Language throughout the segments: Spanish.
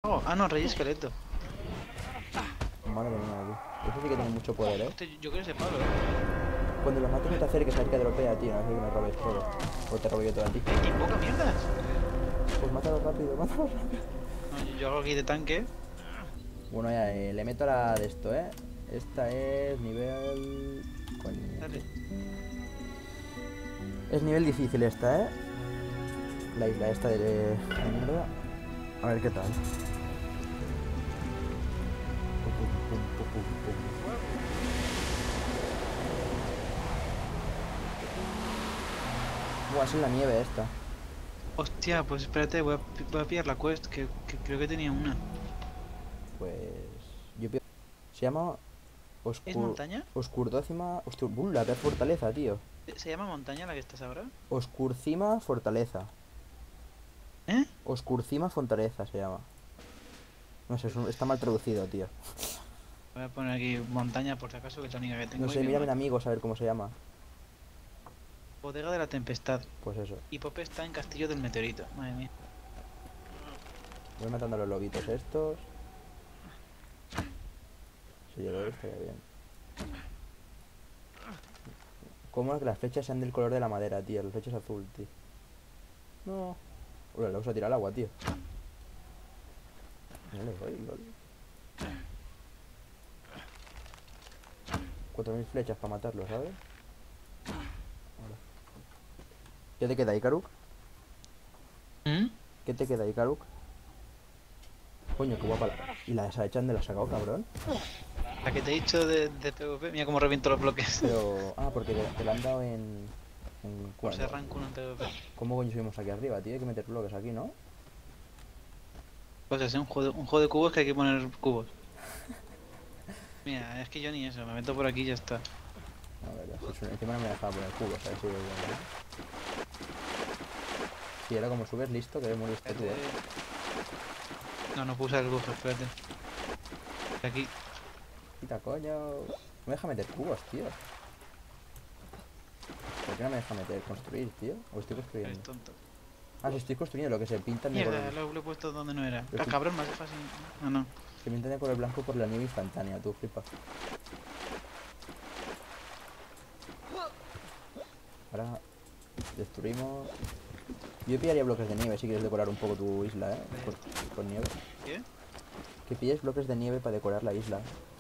Oh, ah, no, rey esqueleto. Madre mía, tío. Eso sí que tiene mucho poder, ¿eh? Hostia, yo quiero ese palo, Cuando lo mates no te acerques a ver que dropea, tío. No es que me robes todo. O te robo yo todo a ti. ¿Qué invoca mierdas? Pues mátalo rápido, mátalo rápido. No, yo hago aquí de tanque. Bueno, ya, le meto la de esto, ¿eh? Esta es nivel... Coño. Dale. Es nivel difícil esta, ¿eh? La isla esta de mierda. A ver qué tal. Buah, es en la nieve esta. Hostia, pues espérate, voy a pillar la quest, que creo que tenía una. Pues... Se llama... ¿Es montaña? Oscurdócima... Hostia, la peor fortaleza, tío. ¿Se llama montaña la que estás ahora? Oscurcima Fortaleza. ¿Eh? Oscurcima Fortaleza se llama. No sé, está mal traducido, tío. Voy a poner aquí montaña por si acaso, que es la única que tengo. No sé, y mírame en amigos a ver cómo se llama. Bodega de la tempestad. Pues eso. Y Pope está en Castillo del Meteorito. Madre mía. Voy matando a los lobitos estos. Si llego esto, ya bien. ¿Cómo es que las flechas sean del color de la madera, tío? Las flechas azul, tío. No. Uy, le vamos a tirar al agua, tío. No le voy, lol. 4000 flechas para matarlo, ¿sabes? Ahora. ¿Qué te queda, Ikaruk? ¿Mm? ¿Qué te queda, Ikaruk? Coño, qué guapa la... ¿Y la esa hecha de la has sacado, cabrón? La que te he dicho de PvP, mira cómo reviento los bloques. Pero... Ah, porque te la han dado en... Por si ¿cuándo? arranco uno en PvP. ¿Cómo coño subimos aquí arriba, tío? Hay que meter bloques aquí, ¿no? Pues es un juego de cubos que hay que poner cubos. Mira, es que yo ni eso, me meto por aquí y ya está. A ver, encima no me dejaba poner cubos, a ver si... Sí, ahora como subes listo, que eres muy listo tú, Espérate. No, no puse el buffer, espérate. Aquí. Quita, coño. No me deja meter cubos, tío. ¿Por qué no me deja meter? ¿Construir, tío? ¿O estoy Eres construyendo? tonto. Ah, sí, estoy construyendo lo que se pinta de Mierda, color... lo he puesto donde no era. Pero Ah, cabrón, me has dejado sin... Ah, no. Se pinta de color blanco por la nieve instantánea, tú flipa. Ahora destruimos... Yo pillaría bloques de nieve si quieres decorar un poco tu isla, ¿eh? Con nieve. ¿Qué? Que pilles bloques de nieve para decorar la isla.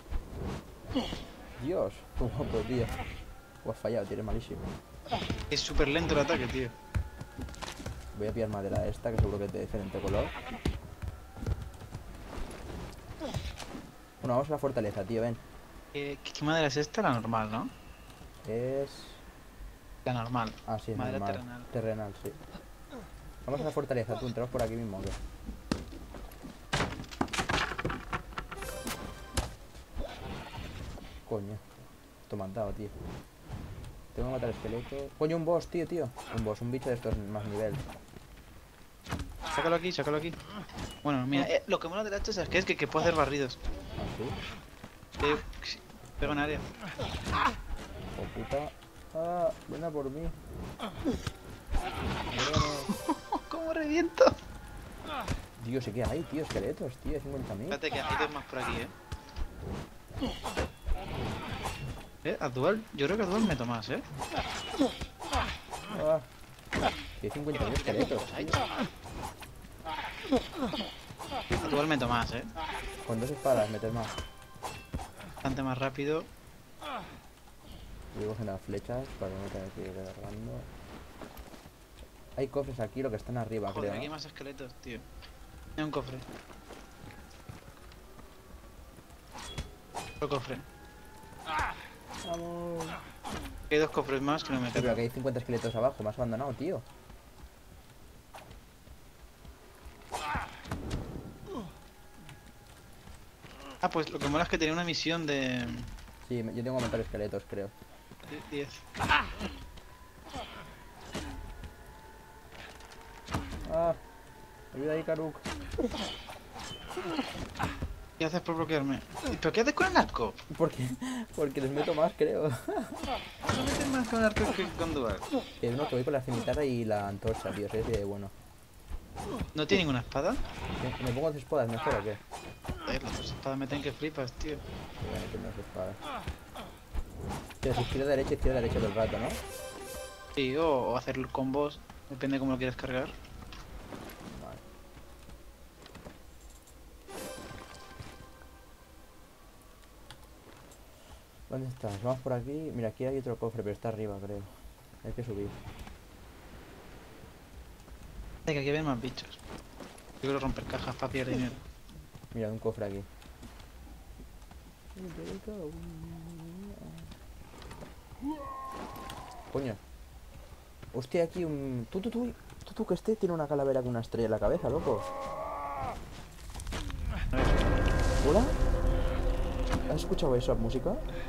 Dios, qué guapo, tío. O has fallado, tío, eres malísimo. Es súper lento el ataque, tío. Voy a pillar madera esta, que seguro que es de diferente color. Bueno, vamos a la fortaleza, tío, ven. ¿Qué madera es esta? La normal, ¿no? Es... La normal. Ah, sí, es Madera normal. terrenal. Terrenal, sí. Vamos a la fortaleza, tú, entramos por aquí mismo, ¿o qué? Coño. Esto me han dado, tío. Tengo que matar esqueleto. Coño, un boss, tío. Un boss, un bicho de estos más nivel. Sácalo aquí, sácalo aquí. Bueno, mira, lo que mola de la hacha es que puedo hacer barridos. Ah, Sí, pego en área. sí. Oh, puta. Ah, ven a por mí. ¿Cómo reviento? Dios, ¿qué hay, tío? Esqueletos, tío. 50.000. Espérate que hay dos más por aquí, A dual, yo creo que a dual meto más, Ah, que hay 50.000 esqueletos, tío. A dual meto más, Con dos espadas meter más. Bastante más rápido. Llevo en las flechas para no tener que ir agarrando. Hay cofres aquí, lo que están arriba, Joder, creo, aquí hay ¿no? más esqueletos, tío. Hay un cofre. Otro cofre. Vamos. Hay dos cofres más que no me Sí, pero quedan. aquí hay 50 esqueletos abajo, me has abandonado, tío. Ah, pues lo que mola es que tenía una misión de... Sí, yo tengo que matar esqueletos, creo. 10. Ah, ayuda ahí, Karuk. ¿Qué haces por bloquearme? ¿Pero qué haces con el arco? ¿Por qué? Porque les meto más, creo. No metes más con el arco que con dual. Que no, que voy con la cimitarra y la antorcha, tío, soy así de bueno. ¿No tiene ninguna espada? ¿Me pongo las espadas mejor o qué? Joder, las dos espadas meten que flipas, tío. Sí, voy a meter las espadas. Tío, si izquierda, derecha todo el rato, ¿no? Sí, o hacer combos, depende de cómo lo quieras cargar. Vale. ¿Dónde estás? Vamos por aquí. Mira, aquí hay otro cofre, pero está arriba, creo. Hay que subir. Que aquí ven más bichos. Yo quiero romper cajas para pillar dinero. Mira, un cofre aquí. Coño. Hostia, aquí un... Tú, que este tiene una calavera con una estrella en la cabeza, loco. ¿Hola? ¿Has escuchado esa música?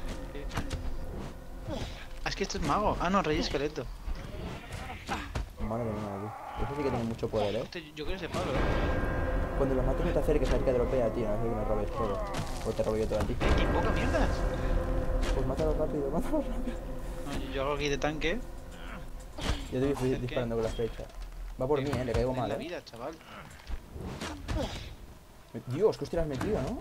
Ah, es que esto es mago. Ah, no, rey esqueleto. Madre mía, tío. Eso sí que tiene mucho poder, ¿eh? Yo quiero ese palo, Cuando los mates no te acerques a ver que dropea, tío. No sé que me robes todo. O te robo yo todo a ti. ¿Qué invoca mierdas? Pues mátalo rápido, mátalo rápido. No, yo hago aquí de tanque. Yo te voy disparando con la flecha. Va por mí, le caigo En mal, la vida, chaval. Dios, qué hostia has metido, ¿no?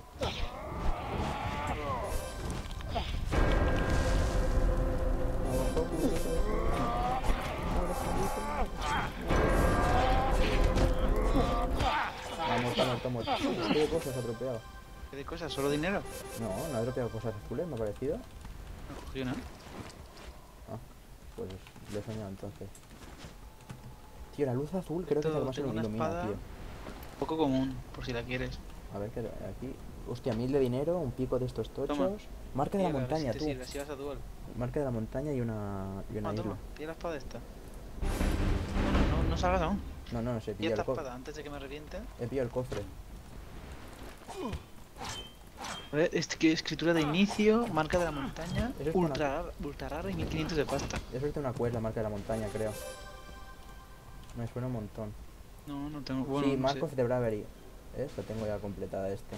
Vamos. ¿Qué cosas ha dropeado? ¿Qué de cosas? ¿Solo dinero? No ha dropeado cosas azules, me ha parecido. No cogí una. Ah, pues le he soñado entonces. Tío, la luz azul creo que es la que más Tengo una ilumina, espada tío. poco común, por si la quieres. A ver, que aquí... Hostia, 1000 de dinero, un pico de estos tochos. Toma. Marca de la Mira, a ver montaña, si te tú. sirve, así vas a dual. Marca de la montaña y una Toma, isla. toma, pilla la espada esta. No salgas aún. No sé, Pilla pilla esta el cofre. espada antes de que me reviente. He pillado el cofre. A ver, ¿qué escritura de inicio? Marca de la montaña. Eso es Ultra rara y 1500 de pasta. Eso es de una quest, la marca de la montaña, creo. Me suena un montón. No tengo. Bueno, Sí, no Mark sé. of the Bravery. Lo tengo ya completada este.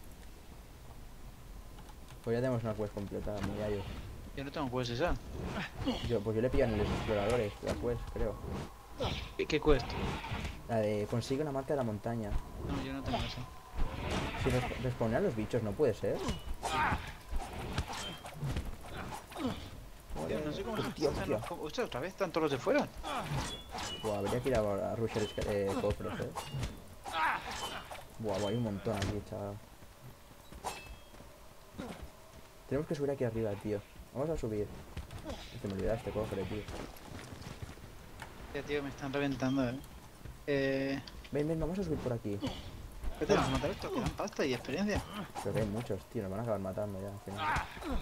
Pues ya tenemos una quest completada, muy gallo. Yo no tengo quest esa. Pues yo le pillan en los exploradores, la quest, creo. ¿Qué quest? La de consigue una marca de la montaña. No, yo no tengo esa. Si respawnean a los bichos, no puede ser. Tío, no sé cómo Hostia. Hostia, otra vez están todos los de fuera. Buah, habría que ir a rusher cofres, Buah, hay un montón aquí, chaval. Tenemos que subir aquí arriba, tío. Vamos a subir. Se me olvidaba este cofre, tío. Ya, tío, me están reventando, Ven, vamos a subir por aquí. Vete, vamos a matar esto, que dan pasta y experiencia. Pero que hay muchos, tío, nos van a acabar matando ya al final.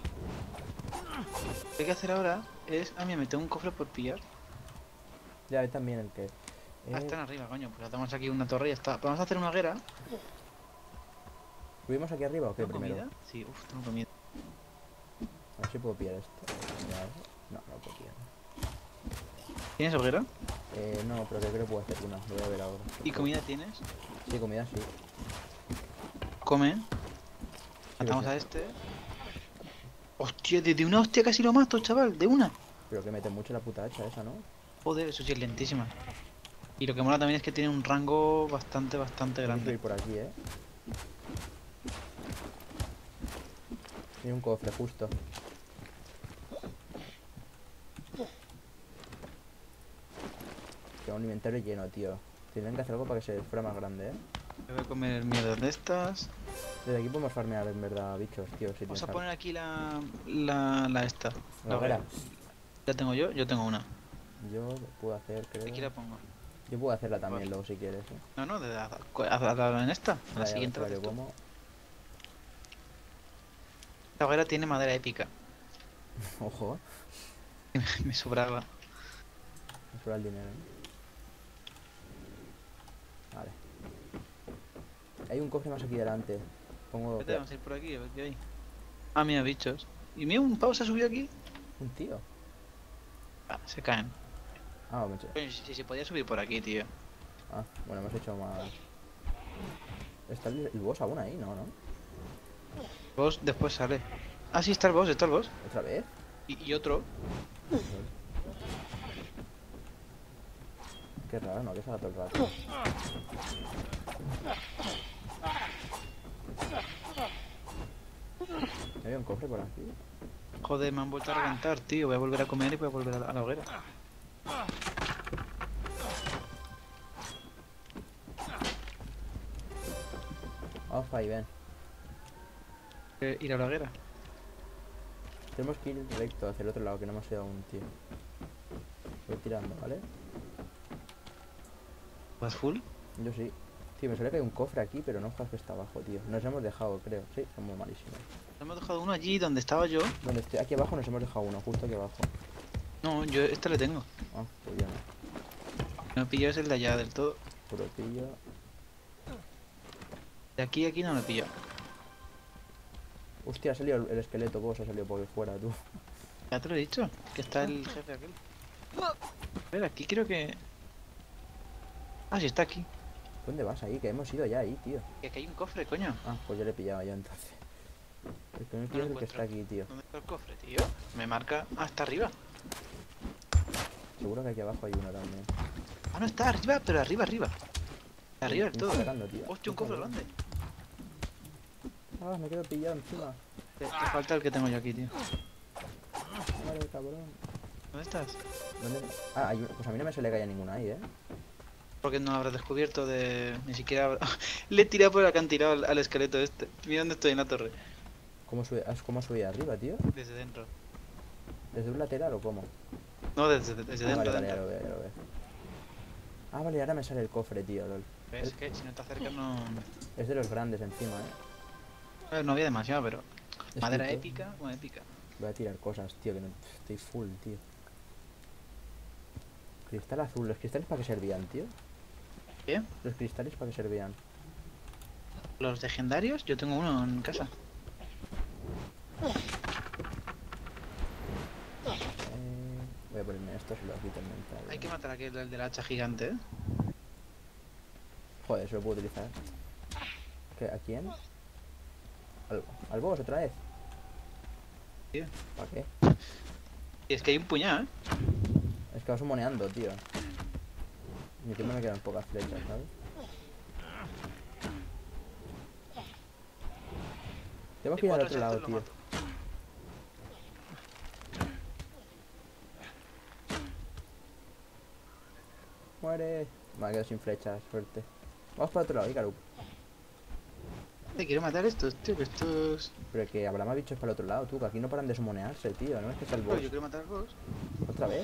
Lo que hay que hacer ahora es... Ah, mira, me tengo un cofre por pillar. Ya, ve también el que... Ah, están arriba, coño, pues hacemos aquí una torre y ya está. Vamos a hacer una hoguera. ¿Subimos aquí arriba o qué ¿Tengo primero? comida? Sí, tengo comida. A ver si puedo pillar esto. No puedo pillar. ¿Tienes hoguera? No, pero creo que puedo hacer una. Lo voy a ver ahora. ¿Y comida tienes? Sí, comida sí. Come. Matamos a este. Hostia, de una hostia casi lo mato, chaval, de una. Pero que mete mucho la puta hacha esa, ¿no? Joder, eso sí es lentísima. Y lo que mola también es que tiene un rango bastante Tengo que grande. ir por aquí, Hay un cofre justo. Tengo un inventario lleno, tío. Tendrán que hacer algo para que se fuera más grande, Yo voy a comer mierdas de estas. Desde aquí podemos farmear en verdad bichos, tío. Si Vamos tienes a algo. poner aquí la esta. La hoguera. Ya tengo yo tengo una. Yo puedo hacer, creo. Aquí la pongo. Yo puedo hacerla también Vale. luego si quieres, No, hazla en esta. En la Ya, siguiente la vale, haces tú. ¿cómo? La hoguera tiene madera épica. Ojo, Me sobraba. me sobra el dinero, Vale. Hay un cofre más aquí delante. Pongo... Vete, vamos a ir por aquí a ver qué hay. Ah, mira, bichos. Y mira, un pavo se ha subido aquí. Un tío. Ah, se caen. Ah, me he hecho- Coño, si se podía subir por aquí, tío. ah, bueno, hemos hecho más... ¿Está el boss aún ahí? No, ¿no? Boss después sale. Ah, sí, está el boss, ¿Otra vez? Y otro. Qué raro, ¿no? Que salga todo el rato. ¿Había un cofre por aquí? Joder, me han vuelto a reventar, tío. Voy a volver a comer y voy a volver a la hoguera. Off, ahí ven. Ir a la hoguera. Tenemos que ir directo hacia el otro lado, que no hemos ido aún, tío. Voy tirando, ¿vale? ¿Vas full? Yo sí. Tío, me suele que hay un cofre aquí, pero no jodas que está abajo, tío. Nos hemos dejado, creo. Sí, somos malísimos. Hemos dejado uno allí donde estaba yo. Donde estoy, aquí abajo nos hemos dejado uno, justo aquí abajo. No, yo este le tengo. Ah, pues ya no. No pillo es el de allá del todo. Puro pillo. De aquí a aquí no me pillo. Hostia, ha salido el esqueleto, vos, ha salido por fuera, tú. Ya te lo he dicho, que está el jefe aquel. A ver, aquí creo que... Ah, sí, está aquí. ¿Dónde vas ahí? Que hemos ido ya ahí, tío. Que aquí hay un cofre, coño. Ah, pues ya le he pillado yo entonces. El que no quiero es el que está aquí, tío. ¿Dónde está el cofre, tío? Me marca... Ah, está arriba. Seguro que aquí abajo hay uno también. Ah, no, está arriba, pero arriba, arriba. Arriba del Me todo. está sacando, tío. Hostia, un cofre grande. Ah, me quedo pillado encima. Te falta el que tengo yo aquí, tío. Vale, cabrón. ¿Dónde estás? ¿Dónde? Ah, hay pues a mí no me suele caer ninguna ahí, Porque no habrás descubierto de... Ni siquiera... Le he tirado por el acantilado al esqueleto este. Mira dónde estoy en la torre. ¿Cómo subí arriba, tío? Desde dentro. ¿Desde un lateral o cómo? No, desde Ah, dentro, vale, ya dentro. lo veo, ya lo veo. Ah, vale, ahora me sale el cofre, tío, lol. ¿Ves? Que si no te acercas no... Es de los grandes encima, A ver, no había demasiado, pero... Es Madera tipo- épica, bueno, épica. Voy a tirar cosas, tío, que no... Estoy full, tío. Cristal azul. ¿Los cristales para qué servían, tío? ¿Qué? ¿Los cristales para qué servían? Los legendarios, yo tengo uno en casa. Voy a ponerme esto, se lo quito el mental. Hay que matar a aquel el del hacha gigante, ¿eh? Joder, eso lo puedo utilizar. ¿Qué? ¿A quién? ¿Al boss otra vez? Tío. ¿Para qué? Y es que hay un puñado, ¿eh? Es que vas moneando, tío. Mi tiempo me quedan pocas flechas, ¿sabes? Tengo que ir al otro lado, tío. Muere. Me ha quedado sin flechas, suerte. Vamos para otro lado, Icaru. Te quiero matar estos, tío, que estos... Pero que habrá más bichos para el otro lado, tú, que aquí no paran de sumonearse, tío. ¿No es que está el boss? Yo quiero matar a los... ¿Otra vez?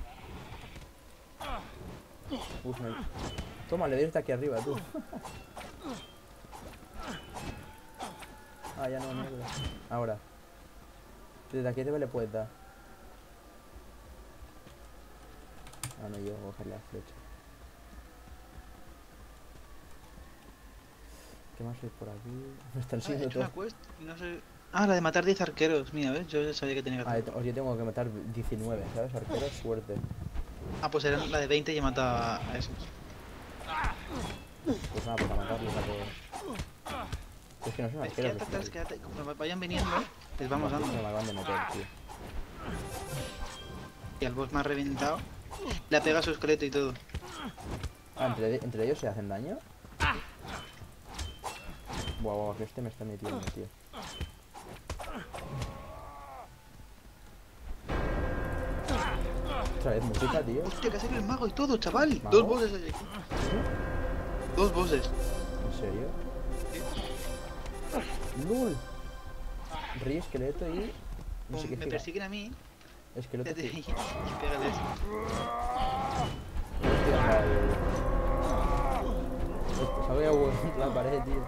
No... Toma, le doy desde aquí arriba, tú. Ah, ya no, mierda. Ahora. Desde aquí arriba le puedes dar. Ah, no, yo voy a coger la flecha. ¿Qué más hay por aquí? Me están He siguiendo hecho una todos. quest y no sé... Ah, la de matar 10 arqueros. Mira, ¿ves? Yo ya sabía que tenía que hacer. Yo tengo que matar 19, ¿sabes? Arquero, suerte. Ah, pues era la de 20 y he matado a esos. Pues nada, pues a matarlos a todos. Es que no son arqueros. Quédate atrás, quédate. Como vayan viniendo, les vamos No, dando. me acaban de meter, tío. Y al boss me ha reventado. Le ha pegado su esqueleto y todo. Ah, ¿entre ellos se hacen daño? Buah, que este me está metiendo, tío. Otra vez música, tío. Hostia, que ha salido el mago y todo, chaval. ¿Mago? 2 bosses hay aquí. 2 bosses. ¿En serio? ¡Lul! Rey, esqueleto y... No sé qué Me giga. persiguen a mí. Esqueleto Y que... pégales. Se había vuelto la pared, tío.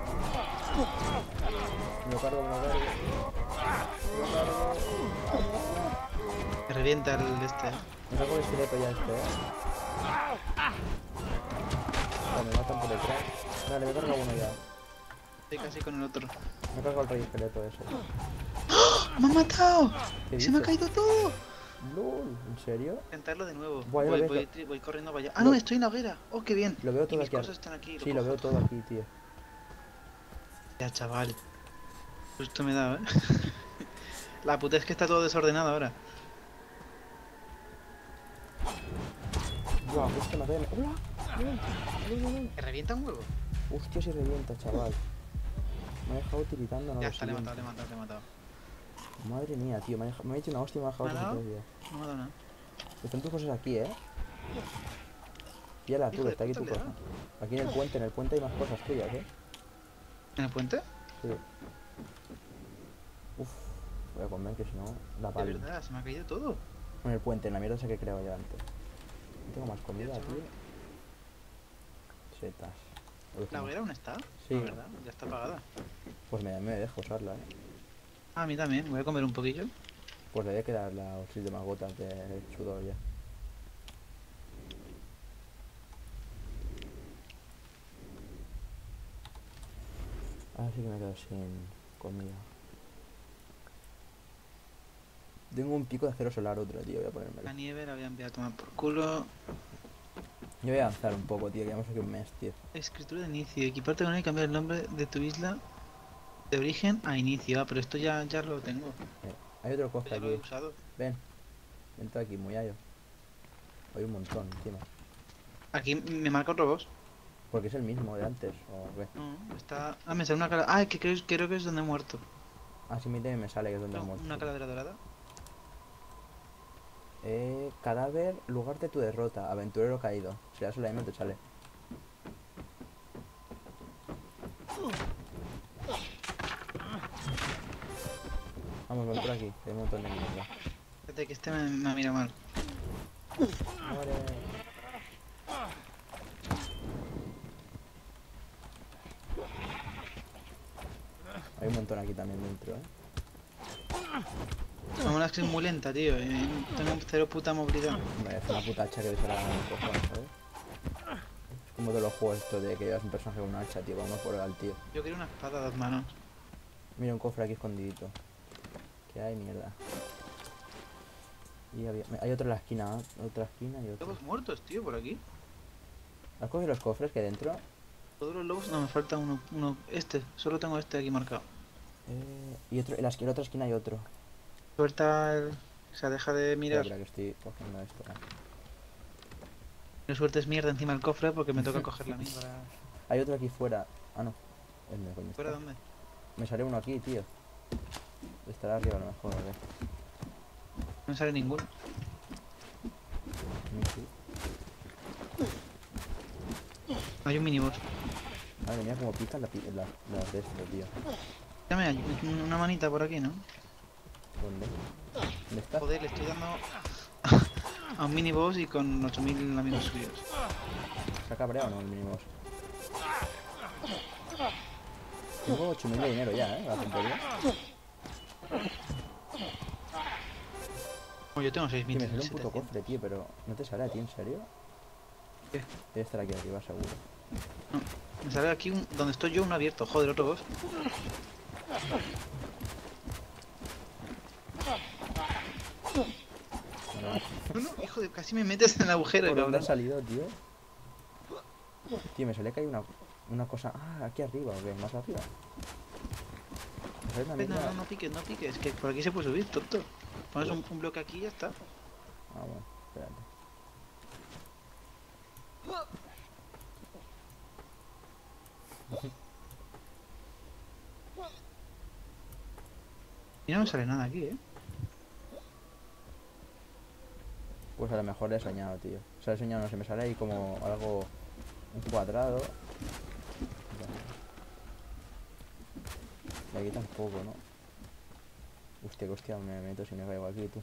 Me lo cargo, me lo cargo. Me lo cargo. Me revienta el este. Me saco el esqueleto ya este, Oh, me matan por detrás. Dale, me cargo uno ya. Estoy casi con el otro. Me cargo el rey esqueleto ese. ¡Me han matado! ¿Qué ¡Se me ha dices? caído todo! ¡Lol! ¿En serio? Intentarlo de nuevo. Buah, ya lo ves, Voy corriendo para allá. Ah, no, estoy en la hoguera. Oh, qué bien. Lo veo Y todo mis aquí. cosas están aquí. Sí, lo veo todo aquí, tío. Ya, chaval. Justo me da, ¿eh? La puta es que está todo desordenado ahora. Buah, hostia, me acaba de... ¡Hola! ¿Que revienta un huevo? Hostia, si revienta, chaval. Me ha dejado utilizando, no Ya lo está, le he siguiente. matado, le he matado, le he matado. Madre mía, tío, me ha hecho una hostia y me ha dejado ¿Me ha casi dado? 3 días. No me ha dado nada. Están tus cosas aquí, ¿eh? Píala tú, Hijo que de está aquí puta, tu le he cosa. dado. Aquí en el puente hay más cosas tuyas, ¿eh? ¿En el puente? Sí. Uf, voy a comer que si no, la De palma. verdad, se me ha caído todo. En el puente, en la mierda esa que he creado yo antes. No tengo más comida, Chaval. tío. Setas. Uy, ¿La no. hoguera aún está? Sí. No, ¿verdad? Ya está apagada. Pues me dejo usarla, ¿eh? Ah, a mí también. Voy a comer un poquillo. Pues le voy a quedar las 7 más gotas de sudor ya. Ahora sí que me quedo sin comida. Tengo un pico de acero solar otro, tío, voy a ponérmelo. La nieve la voy a enviar a tomar por culo. Yo voy a avanzar un poco, tío, que llevamos aquí un mes, tío. Escritura de inicio. Equiparte con él y cambiar el nombre de tu isla de origen a inicio. Ah, pero esto ya lo tengo. Hay otro cofre Ya lo he aquí. usado. Ven. Vente aquí, muyallo. Hay un montón encima. Aquí me marca otro boss. Porque es el mismo de antes, o qué. No, está... Ah, me sale una cara... Ah, es que creo que es donde he muerto. Ah, sí, mí también me sale que es donde he muerto. Una calavera dorada. Cadáver, lugar de tu derrota, aventurero caído. Si le das la M te sale. Vamos, ven por aquí, que hay un montón de mierda. Fíjate que este me mira mal. Muere. Hay un montón aquí también dentro, ¿eh? Como es que es muy lenta, tío. Tengo cero puta movilidad. Me hace una puta hacha que te será un cojón, ¿sabes? Es como de los juegos estos de que llevas un personaje con una hacha, tío, vamos por el tío. Yo quiero una espada a 2 manos. Mira un cofre aquí escondidito. Que hay mierda. Y hay otro en la esquina, ¿eh? Otra esquina y otro. Lobos muertos, tío, por aquí. ¿Has cogido los cofres que hay dentro? Todos los lobos... No, me falta uno... Este. Solo tengo este aquí marcado. Y otro, en la otra esquina hay otro. Suelta el... O sea, deja de mirar. Espera, que estoy cogiendo esto. No sueltes mierda encima del cofre porque me toca cogerla a mí para... Hay otro aquí fuera. Ah, no. ¿Dónde coño ¿Fuera está? dónde? Me sale uno aquí, tío. Estará arriba a lo mejor, a ver. No me sale ninguno. Sí. Hay un miniboss. Madre mía, como pican las de esto, tío. Dame una manita por aquí, ¿no? ¿Dónde? ¿Dónde está? Joder, le estoy dando a un miniboss y con 8000 amigos suyos. ¿Se ha cabreado o no el miniboss? Tengo 8000 de dinero ya, la tontería. Oh, yo tengo Tío, 6000. me sale un puto cofre, tío, pero ¿no te sale a ti, en serio? ¿Qué? Debe estar aquí arriba, seguro. No, me sale aquí donde estoy yo un abierto. Joder, otro boss. No, No, hijo de... Casi me metes en el agujero, ¿por dónde ha cabrón. salido, tío? Tío, me sale que hay una cosa... Ah, aquí arriba, ¿o qué? ¿Más arriba? ¿Me sale una mierda? No piques, no piques. Que por aquí se puede subir, tonto. Pones un bloque aquí y ya está. Ah, bueno, espérate. Y no me sale nada aquí, Pues a lo mejor le he soñado, tío. O sea, he soñado, no sé, me sale ahí como algo... Un cuadrado. Y aquí tampoco, ¿no? Hostia, que hostia, me meto si me caigo aquí, tú.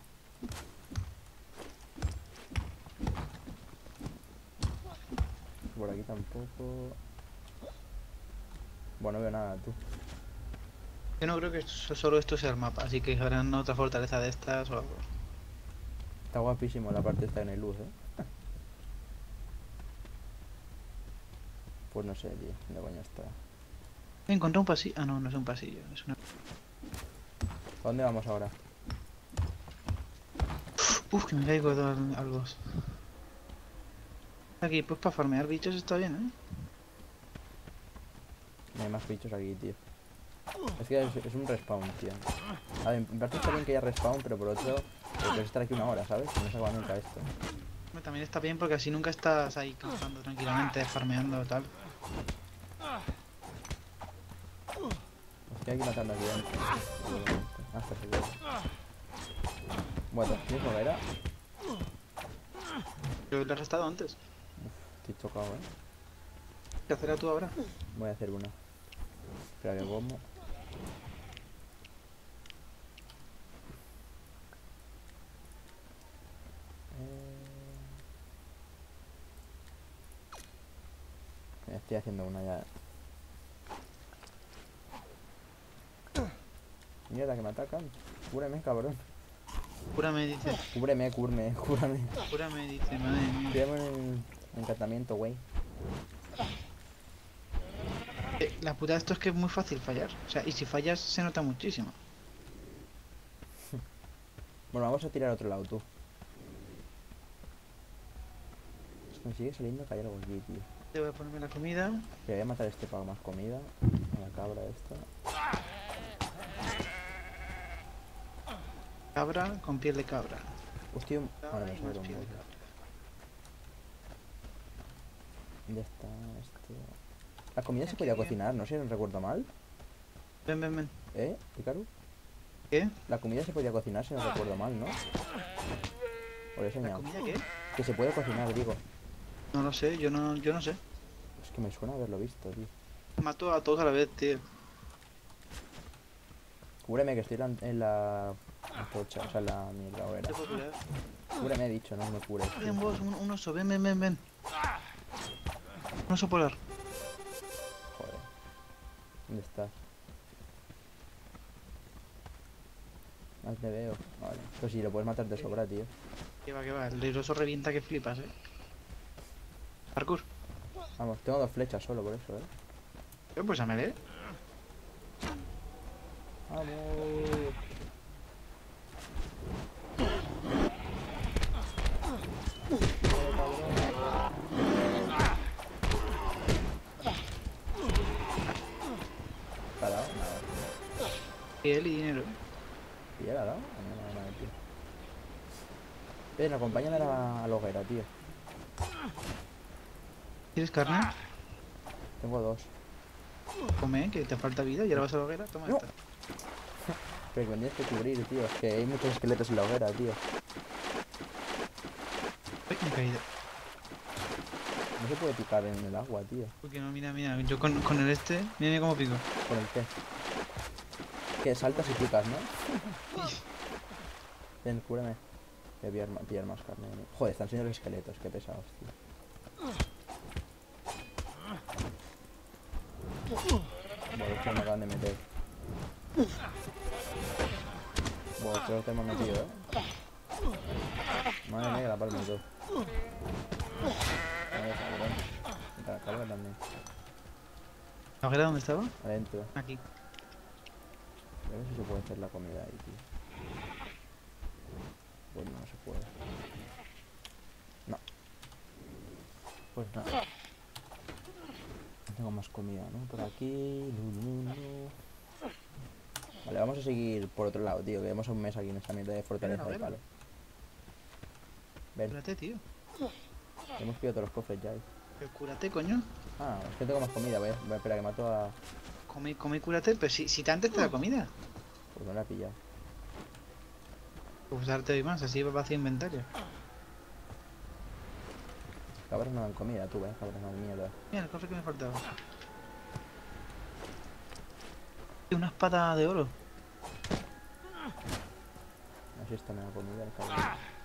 Por aquí tampoco... Bueno, no veo nada, tú. Yo no creo que solo esto sea el mapa, así que harán otra fortaleza de estas o algo. Está guapísimo la parte esta en el luz, ¿eh? Pues no sé, tío. ¿Dónde coño está? Encontré un pasillo. Ah, no, no es un pasillo, es una... ¿A dónde vamos ahora? Uf, que me caigo al boss. Aquí, pues para farmear bichos está bien, No hay más bichos aquí, tío. Es que es un respawn, tío. A ver, en parte está bien que haya respawn, pero por otro... Puedes estar aquí una hora, ¿sabes? No se acaba nunca esto. También está bien porque así nunca estás ahí campando tranquilamente, farmeando tal. Estoy aquí matando aquí dentro. Hasta seguro. Bueno, ¿tienes hoguera? Yo le he restado antes. Estoy chocado, ¿Qué hacerás tú ahora? Voy a hacer una. Espera que como. Estoy haciendo una ya. Mierda que me atacan. Cúreme, cabrón. Cúrame, dice. Cúreme. Cúrame. Cúrame, dice, madre mía. Tírame el encantamiento, güey. La puta de esto es que es muy fácil fallar. O sea, y si fallas se nota muchísimo. Bueno, vamos a tirar a otro lado, tú. Me sigue saliendo que hay algo aquí, tío. Te voy a ponerme la comida. Que voy a matar a este para más comida. A la cabra esta. Cabra con piel de cabra. Hostia, Cabra vale, y me más sobra un piel de huevo. cabra. ¿Dónde está esto? La comida se podía cocinar, no sé, no recuerdo mal. Ven, ven, ven. Hikaru? ¿Qué? La comida se podía cocinar, si no recuerdo mal, ¿no? Por eso ¿La me comida qué? que se puede cocinar, digo. No lo sé, yo no sé. Es que me suena haberlo visto, tío. Mato a todos a la vez, tío. Cúbreme que estoy en la antorcha, o sea, en la mierda hoguera. Te puedo curar. Cúbreme, he dicho, no me cures. tío. Ven vos, un oso, ven, ven, ven, ven. Un oso polar. Joder. ¿Dónde estás? Ahí te veo. Vale. Pues si lo puedes matar de sobra, tío. Que va, que va. El oso revienta que flipas, Parkour. Vamos, tengo 2 flechas solo por eso, Pues a melee. Vamos. ¿Te ha dado? Nada. Piel y dinero. ¿Y ya le ha dado? No, nada, tío. Ven, acompáñame a la hoguera, tío. ¿Quieres carne? Tengo 2. Come, que te falta vida y ahora vas a la hoguera. Toma No. esta. Pero que me tienes que cubrir, tío. Es que hay muchos esqueletos en la hoguera, tío. Uy, me he caído. No se puede picar en el agua, tío. Porque no, mira, mira. Yo con el este, mira, mira cómo pico. ¿Con el qué? Que saltas y picas, ¿no? Ven, cúrame. Voy a pillar más carne. Joder, están siendo los esqueletos, qué pesados, tío. Bueno, esto me acaban de meter. Bueno, creo que te hemos metido, Madre mía, la palma y todo. Madre cabrón. Y la carga también. ¿La hoguera dónde estaba? Adentro. Aquí. A ver si se puede hacer la comida ahí, tío. Pues no se puede. No. Pues nada. No tengo más comida, ¿no? Por aquí. Vale, vamos a seguir por otro lado, tío. Que llevamos un mes aquí en esta mierda de fortaleza de palo. Ven, Cúrate, tío. hemos pillado todos los cofres ya. Pero cúrate, coño. Ah, es que tengo más comida. Voy a esperar que mato a... Come y cúrate. Pero si te antes te da comida. Pues no la he pillado. Pues darte hoy más, así va hacia inventario. Cabras no dan comida, tú, cabras no dan mierda. Mira, el cofre que me faltaba. Y una espada de oro. Así está me da comida el cabrón.